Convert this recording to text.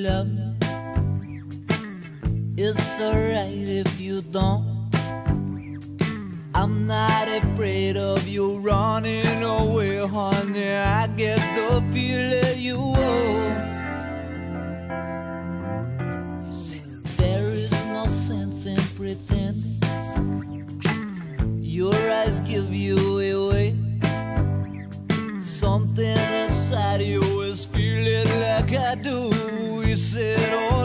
love. It's alright if you don't. I'm not afraid of you running away, honey. I get the feeling you owe. There is no sense in pretending. Your eyes give you away. Something inside you is feeling like I do. You said, oh,